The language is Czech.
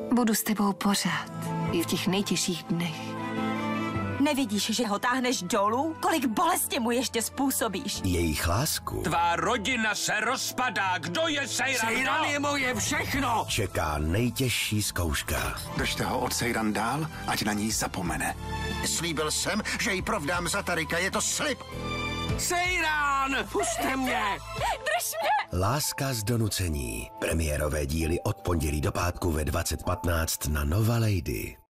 Budu s tebou pořád. I v těch nejtěžších dnech. Nevidíš, že ho táhneš dolů? Kolik bolesti mu ještě způsobíš? Jejich lásku Tvá rodina se rozpadá. Kdo je Sejran? Sejran je moje všechno! čeká nejtěžší zkouška. Držte ho od Sejran dál, ať na ní zapomene. Slíbil jsem, že ji provdám za Tarika, je to slib. Sejran! Puste mě! Drž mě! Láska z donucení. Premiérové díly od pondělí do pátku ve 20:15 na Nova Lady.